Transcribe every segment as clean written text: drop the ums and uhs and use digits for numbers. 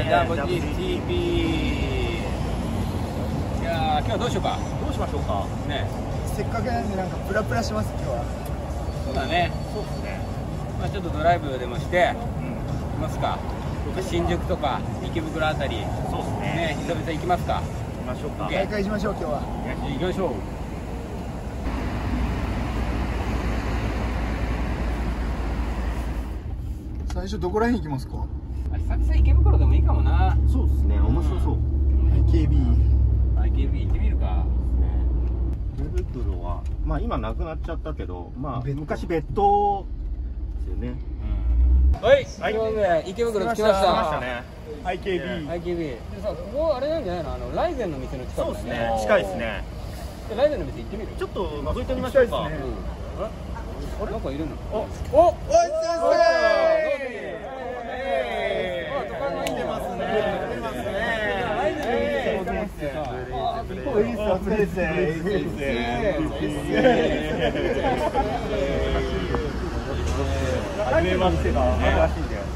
ジャボジ TV。いやー、今日はどうしようか。 どうしましょうかね。 せっかくなんでなんかプラプラします今日は。 そうだね。 そうですね。 まあちょっとドライブでもして、行きますか。新宿とか池袋あたり。 そうですね。 ね、久々行きますか。 行きましょうか。 再開しましょう今日は。 行きましょう。 最初どこら辺行きますか？ 久々池袋でもいいかもな。 そうですね。面白そう。 IKB 行ってみるか。 池袋はまあ今なくなっちゃったけど、まあ昔別当ですよね。 はい。ということで池袋着きました。 IKB。 でさ、ここあれなんじゃないの？ライゼンの店の近くだね。 そうですね。近いですね。 ライゼンの店行ってみる？ ちょっと覗いてみましょうか。 あれ？なんかいるの？おい先生。 はじめましてがらしいんで。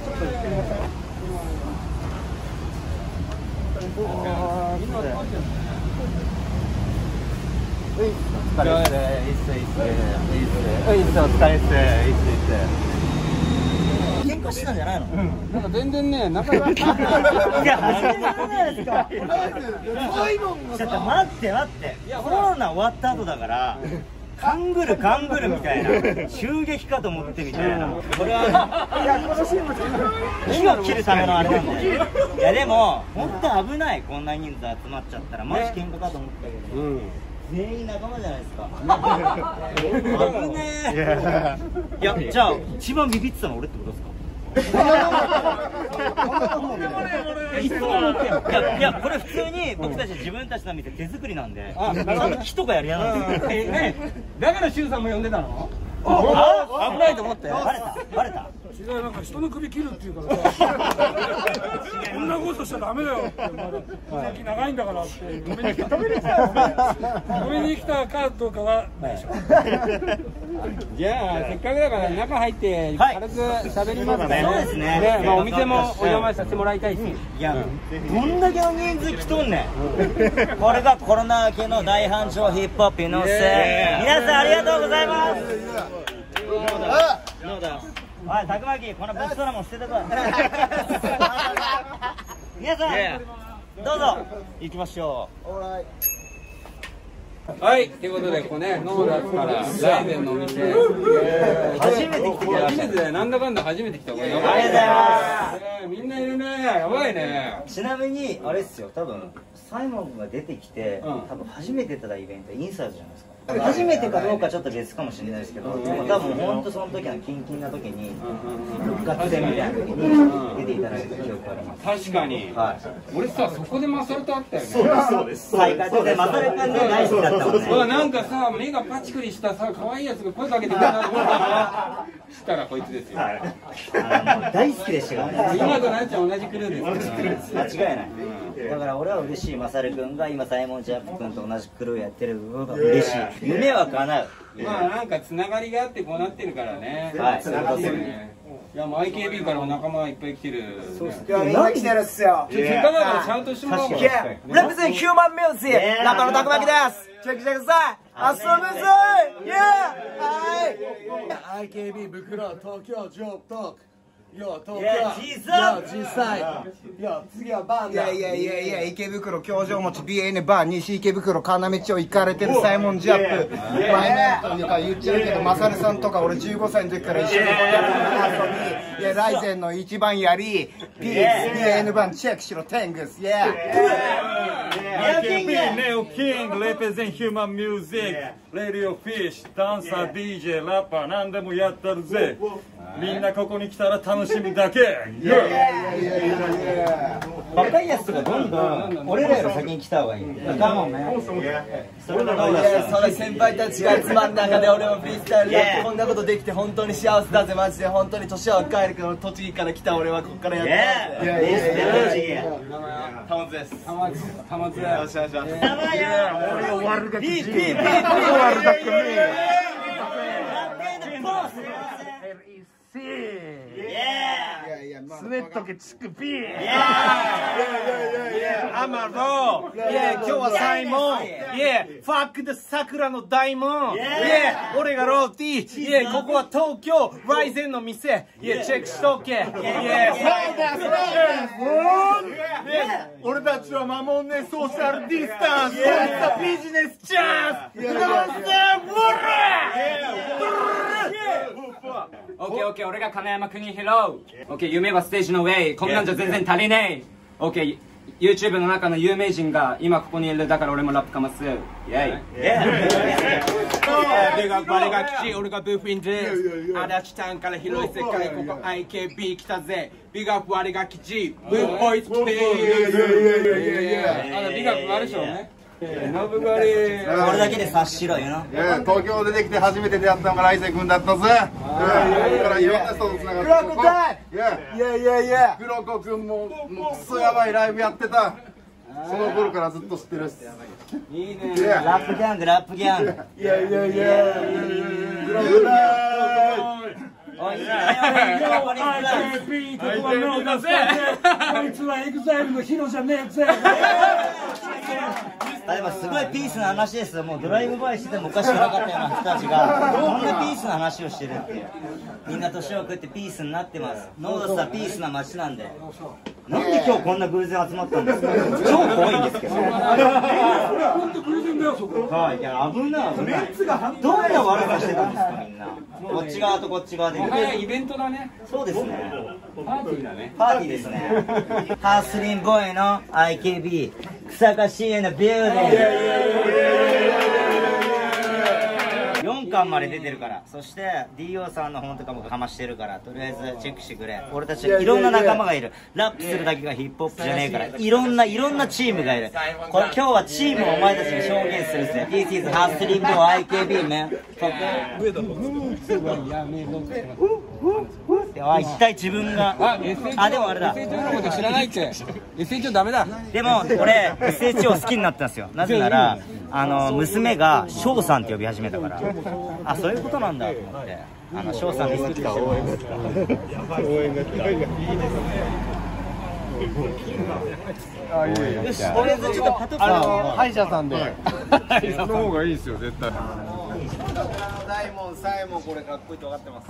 喧嘩したんじゃないの？ なんか全然ね、仲良く。 いや、始められないですか。ちょっと待って待って。コロナ終わった後だから。勘ぐるみたいな襲撃かと思ってみたいな。これは火を切るためのあれなんで。いやでも本当危ない。こんな人数集まっちゃったらマジ喧嘩かと思ったけど、全員仲間じゃないですか。危ねえ。いや、じゃあ一番ビビってたの俺ってことですか？いやこれ普通に僕たち自分たちの店手作りなんで、木とかやりやがる。 だからシュウさんも呼んでたの？危ないと思って。 バレた。 違う、なんか人の首切るっていうからさこんなことしちゃダメだよって、先長いんだからって止めに来たかどうかはないでしょ。 じゃあせっかくだから中入って軽く喋りますね。 そうですね。 まあお店もお邪魔させてもらいたいし。 いや、どんだけの人数来とんねん。これがコロナ明けの大繁盛ヒップホップのせい。皆さんありがとうございます。どうだ。おい、たくまき、この物騒なもん捨ててこい。皆さん、どうぞ行きましょう。はい、ということで、ここね、ノーダスからライゼンのお店。 初めて来てください。 初めてだよ、なんだかんだ初めて来た。 う。ありがとうございまみんないるね、やばいね。 す。ちなみに、あれっすよ、多分サイモンが出てきて、多分初めて出たイベント、インサイズじゃないですか。初めてかどうかちょっと別かもしれないですけど、でも多分本当その時のキンキンな時に復活戦みたいな時に出ていただいた記憶があります。 確かに。俺さ、そこでマサルと会ったよね。 そうです。再開でマサル君で大好きだったもんね。 なんかさ、目がパチクリしたさ、可愛いやつが声かけてくれたと思ったら、したらこいつですよ。 大好きでしたからね。 今となっちゃん同じクルーです。 間違いない。だから俺は嬉しい。マサル君が今サイモンジャップ君と同じクルーやってる部分が嬉しい。夢は叶う。 まあなんかつながりがあってこうなってるからね。 はい。 つながってるね。いやもう IKB からも仲間がいっぱい来てる。 そうっす。今日来てるっすよ。 せっかくだからちゃんとしてもらおうか。 Represent Human Music ラッパーのたくまきです。チェックしてください。遊ぶぞい。はい。IKB 袋東京ジョークトーク。よ東京実際よ次はバンだ。いや池袋教場町 BN バー西池袋要町を行かれてるサイモンジャップ前面というか言っちゃうけどマサルさんとか俺15歳の時から一緒に遊びライゼンの一番やり BN バンチェックしろテングス IKB Neo King represent Human Music Radio Fish ダンサー DJ ラッパー何でもやったるぜ。みんなここに来たら楽しみだけ。 若いやつとかどんどん俺らより先に来た方がいい。だもんね。それが先輩たちが集まる中で俺もフリースタイルでこんなことできて本当に幸せだぜマジで。本当に年は若いけど栃木から来た俺はここからやってます。タモツです。タモツ。よろしくお願いします。俺を悪ガキ。悪ガキ。 スウェットケチクピー。アマロー。今日はサイモン。ファックで桜の大門。俺がローティー。ここは東京ライゼンの店。チェックしとけ。俺たちは守んねソーシャルディスタンス。ビジネスチャンス。 オッケーオッケー、俺が金山邦弘。オッケー、夢はステージの上。こんなんじゃ全然足りねえ。オッケー、YouTube の中の有名人が今ここにいる。だから俺もラップかます。イェイ。 ビがバレが吉、俺がブーフィンです。足立タウンから広い世界、ここ IKB 来たぜ。ビがバレが吉、ブーボーイズ来てー。ビがバレでしょうね。 これだけで察しろよな。 東京出てきて初めて出会ったのがライゼン君だったぜ。だからいろんな人とつながって。クロコタイ。クロコ君もクソやばいライブやってた。その頃からずっと知ってるっす。 いいね。ラップギャング、ラップギャング。クロコタイ。おい、いいね。 こいつはエグザイルのヒロじゃねえぜ。 例えばすごいピースな話ですよ。もうドライブバイしててもおかしくなかったような人たちがこんなピースな話をしてるっていう。みんな年を食ってピースになってます。ノードスはピースな街なんで。なんで今日こんな偶然集まったんですか。超怖いんですけど。 本当偶然だよそこ。 はい、いや危ない危ない。どんな悪さしてたんですかみんな。こっち側とこっち側で。 イベントだね。 そうですね。 パーティーだね。 パーティーですね。ハースリンボーイの IKB 草加市へのビューで4巻まで出てるから。そして DO さんの本とかもかましてるから、とりあえずチェックしてくれ。俺たちいろんな仲間がいる。ラップするだけがヒップホップじゃねえから、いろんなチームがいる。これ今日はチームをお前たちに証言するぜ。 This is ハースリンボーイ IKB man。一体自分がでもあれだ、 SHO のこと知らないって。 SHO ダメだ。 でも俺 SHO 好きになったんですよ。なぜなら娘が翔さんって呼び始めたから、あ、そういうことなんだと思って、翔さんリスペクトしてます。よし、とりあえずちょっとパトカー歯医者さんでその方がいいですよ絶対。 大門、サイモン、これかっこいいと分かってます。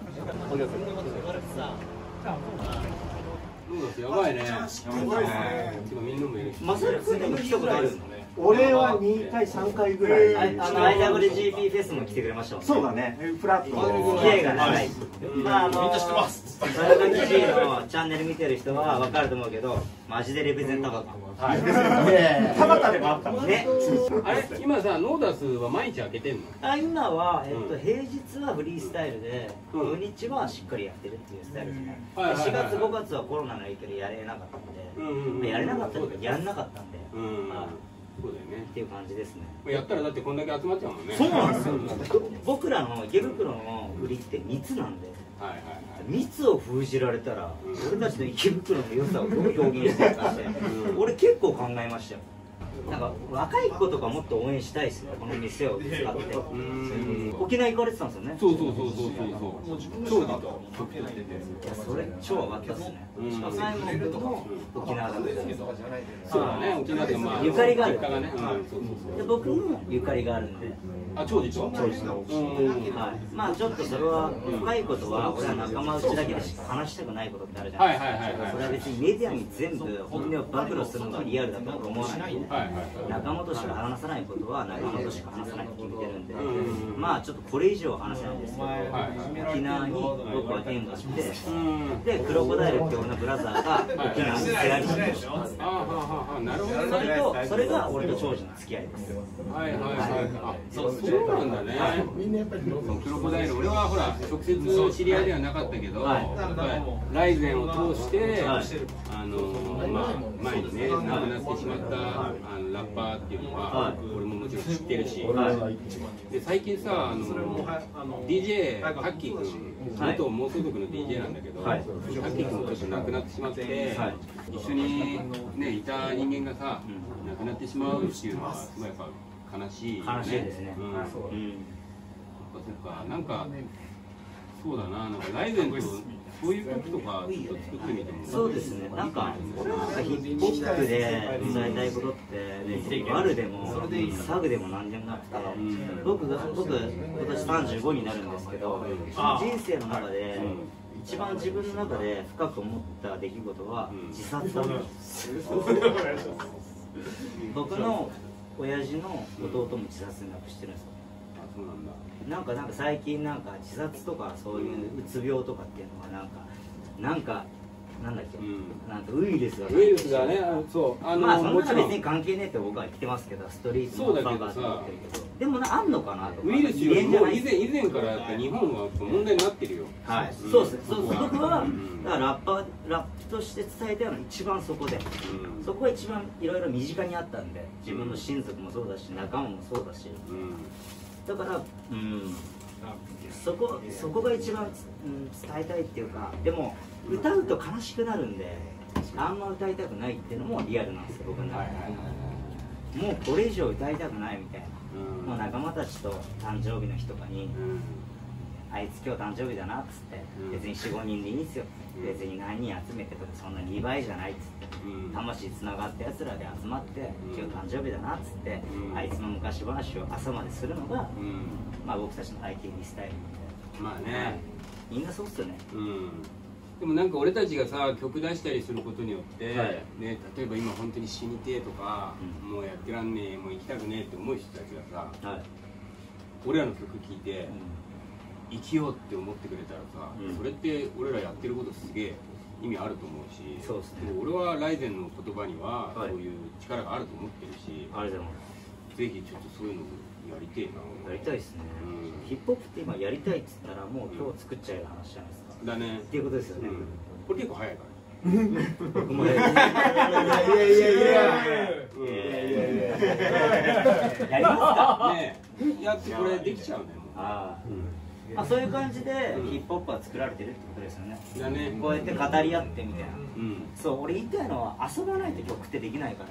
やばいね。みんなもいる。 マサル君でも来たことあるの？ 俺は2回3回ぐらい。 IWGP フェスも来てくれましたもんね。 そうだね。フラット。 付き合いが長い。まあみんな知ってます。サルガキ G のチャンネル見てる人は分かると思うけど、マジでレペゼンタバタ。 はい。田畑でもあったもんね。 あれ今さノーダスは毎日開けてんの？ 今は平日はフリースタイルで、土日はしっかりやってるっていうスタイルですね。4月5月はコロナの影響でやれなかったんで、やれなかったとかやんなかったんで。 そうだよねっていう感じですね。 やったらだってこんだけ集まっちゃうもんね。 そうなんですよ。僕らの池袋の売りって密なんで、密を封じられたら俺たちの池袋の良さをどう表現してるかって俺結構考えましたよ。なんか若い子とかもっと応援したいですね、この店を使って。沖縄行かれてたんですよね。 そう超だと。 それ超上がったっすね。しかもサイモン君も沖縄だったんです。 そうだね、沖縄でまあゆかりがある。 で僕もゆかりがあるんで。 長寿と。 まあちょっとそれは深いことは俺は仲間内だけでしか話したくないことってあるじゃないですか。それは別にメディアに全部本音を暴露するのがリアルだと思わないんで、仲間としか話さないことは仲間としか話さないと決めてるんで、まあちょっとこれ以上は話せないんですけど、沖縄に僕は縁がして、でクロコダイルって俺のブラザーが沖縄にフェアリーしてます。それが俺と長寿の付き合いです。 そうなんだね。クロコダイル、俺はほら直接知り合いではなかったけど、ライゼンを通してまあ前にね亡くなってしまったラッパーっていうのは俺ももちろん知ってるし、で最近さDJ タッキー君、元妄想族の DJ なんだけど、タッキー君もちょっと亡くなってしまって、一緒にねいた人間がさ亡くなってしまうっていうのはやっぱ悲しいよね。 悲しいですね。 そっか、なんかそうだな、なんかライゼンとそういう曲とかちょっと作ってみても。 そうですね。なんかヒップホップで伝えたいことってね、ワルでもサグでも何でもなくて、僕今年35になるんですけど、人生の中で一番自分の中で深く思った出来事は自殺だったんです。僕の親父の弟も自殺で亡くしてるんですよ。 そうなんだ。 なんか最近なんか自殺とかそういううつ病とかっていうのはなんだっけ、なんかウイルスがね、そう、 まあそんなの別に関係ねえって僕は言ってますけど、ストリートのバカって言ってるけど、でもあんのかなとか。 ウイルスよりも以前からやっぱ日本は問題になってるよ。 はい、そうです。僕はだからラップとして伝えたいのは一番そこで、そこが一番いろいろ身近にあったんで、自分の親族もそうだし仲間もそうだし、だからそこが一番伝えたいっていうか、でも歌うと悲しくなるんであんま歌いたくないっていうのもリアルなんですよ、僕の中で。もうこれ以上歌いたくないみたいな、もう仲間たちと誕生日の日とかに、あいつ今日誕生日だなっつって、別に 4,5 人でいいんですよ、別に何人集めてとかそんな2倍じゃないっつって、魂つながったやつらで集まって、今日誕生日だなっつって、あいつの昔話を朝までするのが、まあ僕たちの IKB スタイルみたいな。 まあね、 みんなそうっすよね。 でもなんか俺たちがさ曲出したりすることによって、ね、例えば今本当に死にてえとか、もうやってらんねえ、もう行きたくねえって思う人たちがさ、俺らの曲聴いて、生きようって思ってくれたらさ、それって俺らやってることすげえ意味あると思うし、 そうですね、 俺はライゼンの言葉にはそういう力があると思ってるし、ぜひちょっとそういうのやりてえな。 やりたいですね。ヒップホップって今やりたいっつったらもう今日作っちゃえる話じゃないですか。だね。っていうことですよね。 これ結構早いから。 僕もやりますかね。やってこれできちゃうね。 まあそういう感じでヒップホップは作られてるってことですよね。だね。こうやって語り合ってみたいな。そう俺言いたいのは遊ばないと曲ってできないから。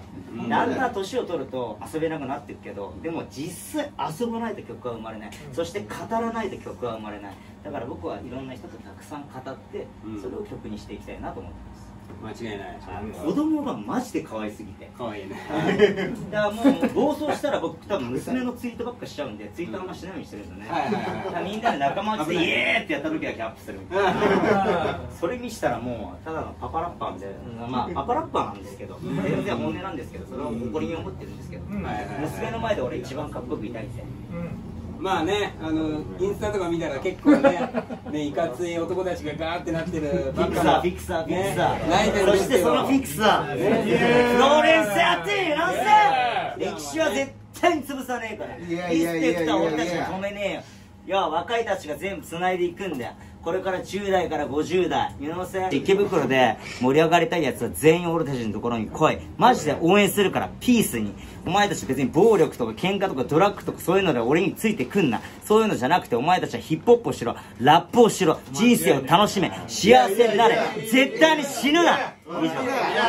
だんだん年を取ると遊べなくなってるけど、でも実際遊ばないと曲は生まれない。そして語らないと曲は生まれない。だから僕はいろんな人とたくさん語ってそれを曲にしていきたいなと思ってます。 間違いない。 子供がマジで可愛すぎて。 可愛いね。 だからもう暴走したら僕多分娘のツイートばっかしちゃうんで、ツイートあんましないようにしてるんですよね。みんなで仲間内でイエーってやった時はキャップするみたいな。それ見したらもうただのパパラッパーみたいな、まあパパラッパーなんですけど、全然本音なんですけど、それを誇りに思ってるんですけど、娘の前で俺一番かっこよくいたいんで。 まあね、インスタとか見たら結構ね、いかつい男たちがガーってなってるフィクサー、そしてそのフィクサー、フローレンス・アティなんせ歴史は絶対に潰さねえから、リスペクトは俺たちが止めねえよ。いや若いたちが全部つないでいくんだよ。これから10代から50代、池袋で盛り上がりたいやつは全員俺たちのところに来い。マジで応援するから、ピースに。お前たち別に暴力とか喧嘩とかドラッグとかそういうので俺についてくんな。そういうのじゃなくてお前たちはヒップホップをしろ、ラップをしろ、人生を楽しめ、幸せになれ、絶対に死ぬな。以上。ありがとう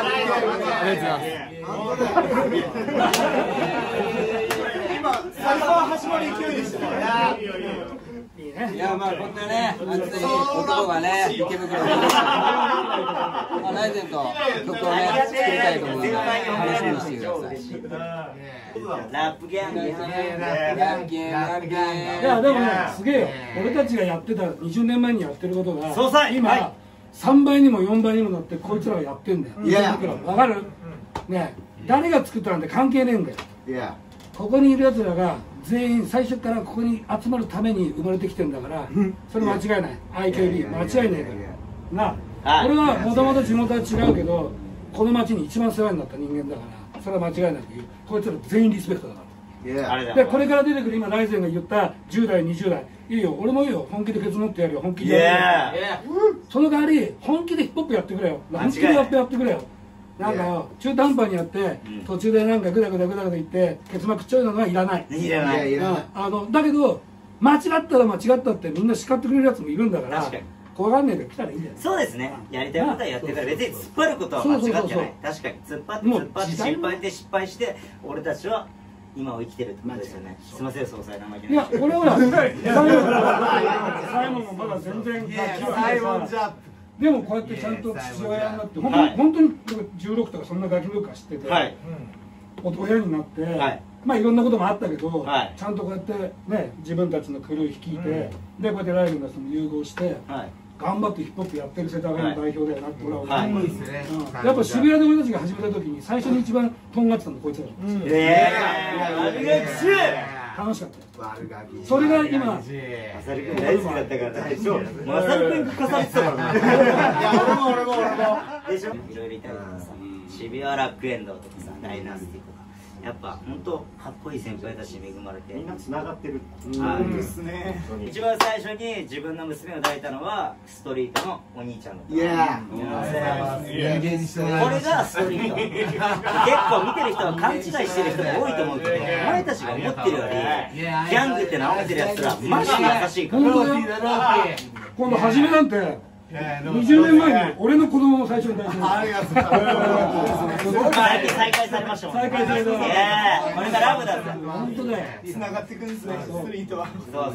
ございます。 今最高は始まり勢いでしたね。 いやまあこんなね熱い男がね池袋にライゼンと曲をね作りたいと思うので楽しみにしてください。 ラップギャングいやでもねすげえよ、俺たちがやってた20年前にやってることが今3倍にも4倍にもなってこいつらがやってんだよ。いやわかるね、誰が作ったなんて関係ねえんだよ。いやここにいるやつらが全員最初からここに集まるために生まれてきてんだから、それ間違いない。 IKB 間違いないからな。俺はもともと地元は違うけどこの町に一番世話になった人間だから、それは間違いなく言う。こいつら全員リスペクトだから。でこれから出てくる今ライゼンが言った10代20代いいよ、俺もいいよ、本気でケツ持ってやるよ、本気でやるよ。その代わり本気でヒップホップやってくれよ、本気でラップやってくれよ。なんか中途半端にやって途中でなんかグダグダ言ってケツまくっちゃうのがいらない。いらない。だけど間違ったら間違ったってみんな叱ってくれるやつもいるんだから、怖がんねえで来たらいいんだよ。 そうですね、やりたいことはやってから別に突っ張ることは間違ってない。確かに突っ張って失敗して俺たちは今を生きてるってことですよね。すみません総裁、生意気な。 いや俺はサイモンもまだ全然サイモンじゃでもこうやってちゃんと父親になって本当に16とかそんなガキ文化知ってて、親になって、まあいろんなこともあったけど、ちゃんとこうやってね自分たちのクルー率いて、でこうやってライブの人も融合して。頑張ってヒップホップやってる世田谷の代表だよなって俺は思う。やっぱ渋谷で俺たちが始めた時に最初に一番とんがってたのこいつら。楽しかった。それが今マサル君大好きだったから最初マサル君が重ねてたからね。いや俺もでしょ。いろいろいたりとかさ、渋谷ラックエンドとかさ、ダイナスティとか。やっぱ本当かっこいい先輩たちに恵まれてみんな繋がってるですね。一番最初に自分の娘を抱いたのはストリートのお兄ちゃんだった。これがストリート。結構見てる人は勘違いしてる人が多いと思うけど、お前たちが思ってるよりギャングって名乗ってるやつらマジで優しいから。今度初めなんて20年前に俺の子供を最初に抱いてる。再開されましたもんね。再開された。これがラブだった。本当ね。繋がっていくんですね。ストリートは。そう。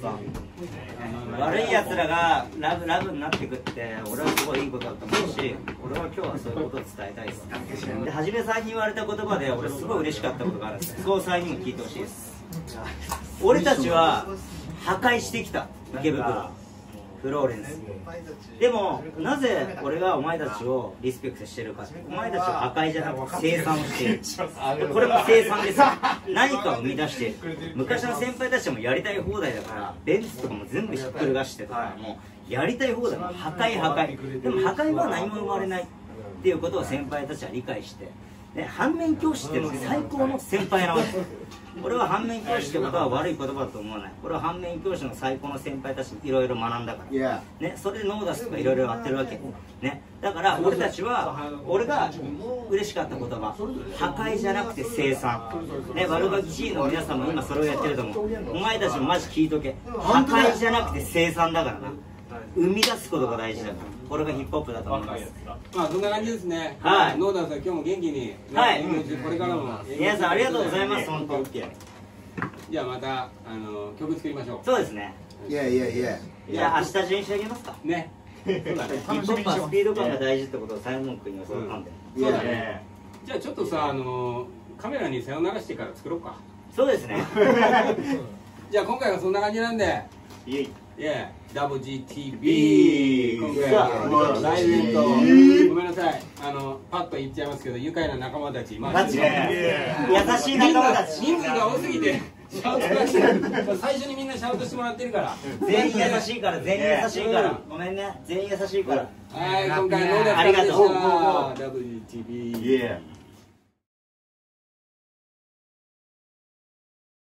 悪い奴らがラブになっていくって俺はすごいいいことだと思うし、俺は今日はそういうことを伝えたいです。で、はじめさんに言われた言葉で俺すごい嬉しかったことがあるんです。総裁にも聞いてほしいです。俺たちは破壊してきた池袋。フローレンス。でもなぜ俺がお前たちをリスペクトしてるかって、お前たちは破壊じゃなくて生産をしている。これも生産ですよ。何かを生み出している。昔の先輩たちもやりたい放題だから、ベンツとかも全部ひっくり返してとか、もうやりたい放題、破壊。でも破壊は何も生まれないっていうことを先輩たちは理解して、反面教師っていうのは最高の先輩なわけ。俺は反面教師ってことは悪い言葉だと思わない。俺は反面教師の最高の先輩たちにいろいろ学んだから、ね、それでノーダスとかいろいろやってるわけ、ね、だから俺たちは、俺が嬉しかった言葉、破壊じゃなくて生産、ね、悪ガキ G の皆さんも今それをやってると思う。お前たちもマジ聞いとけ。破壊じゃなくて生産だからな。生み出すことが大事だから。これがヒップホップだと思います。 まあそんな感じですね。 はい。 ノーダンさん今日も元気に。 はい。 これからも。 皆さんありがとうございます。本当。 じゃあまた曲作りましょう。 そうですね。いや明日中に仕上げますか。ね。そうだね。ヒップホップはスピード感が大事ってことをサイモン君に教わったんで。 そうだね。じゃあちょっとさカメラに背を流してから作ろうか。 そうですね。 じゃあ今回はそんな感じなんで。WGTV 今回はライゼンとごめんなさいパッと言っちゃいますけど愉快な仲間たち、まあ優しい仲間たち、 人数が多すぎてシャウトがして最初にみんなシャウトしてもらってるから、 全員優しいから、全員優しいから、ごめんね、全員優しいから。 はい、今回のノーダスさんでした。WGTV